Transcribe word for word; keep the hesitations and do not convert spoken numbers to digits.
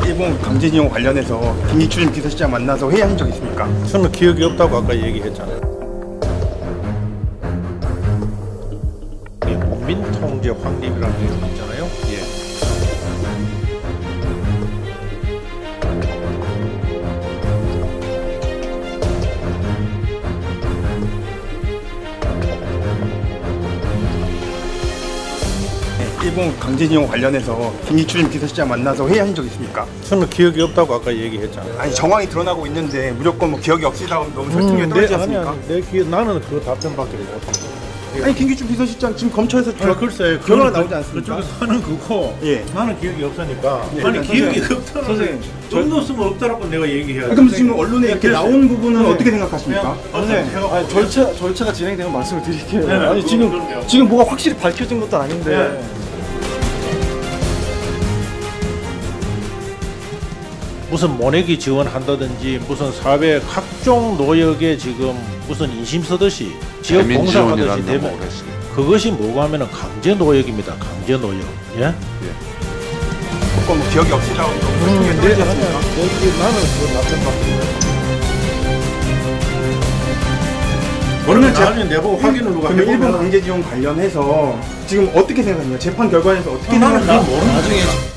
일본 강제징용 관련해서 김기춘 비서실장 만나서 회의한 적 있습니까? 저는 기억이 없다고 아까 얘기했잖아요. 문민통제 확립이라는 게 있잖아요. 예. 일본 강제징용 관련해서 김기춘 비서실장 만나서 회의한 적 있습니까? 저는 기억이 없다고 아까 얘기했잖아요. 아니 정황이 드러나고 있는데 무조건 뭐 기억이 없으시다 하면 너무 설득력이 떨어지지 않습니까? 아니, 내 기억, 나는 그 답변밖에 못해. 아니 김기춘 비서실장 지금 검찰에서 아, 글쎄 결과가 나오지 않습니까? 그쪽에서 하는 거고 예. 나는 기억이 없으니까. 예. 아니 기억이 선생님, 없다는 선생님, 좀 없으면 없다라고 내가 얘기해야지. 그럼 지금 언론에 이렇게 글쎄. 나온 부분은 네. 어떻게 생각하십니까? 선생님, 아니, 절차 절차가 진행되면 말씀을 드릴게요. 네, 아니 그럼, 지금 그럼요. 지금 뭐가 확실히 밝혀진 것도 아닌데. 네. 무슨 모내기 지원한다든지 무슨 사회 각종 노역에 지금 무슨 인심 쓰듯이 지역 봉사하듯이 되면 그것이 뭐고 하면은 강제 노역입니다. 강제 노역. 예? 예. 무조건 뭐 기억이 없으시다 하면 너무 설득력이 내, 떨어지지 나는, 않습니까? 내, 나는 그 답변밖에 못해. 그러면 제- 나중에 내보고 확인을 누가 그러면 일본 해보면 강제징용 관련해서 지금 어떻게 생각하십니까? 재판 결과에서 어떻게 나는 난 생각하십니까? 모르는 나중에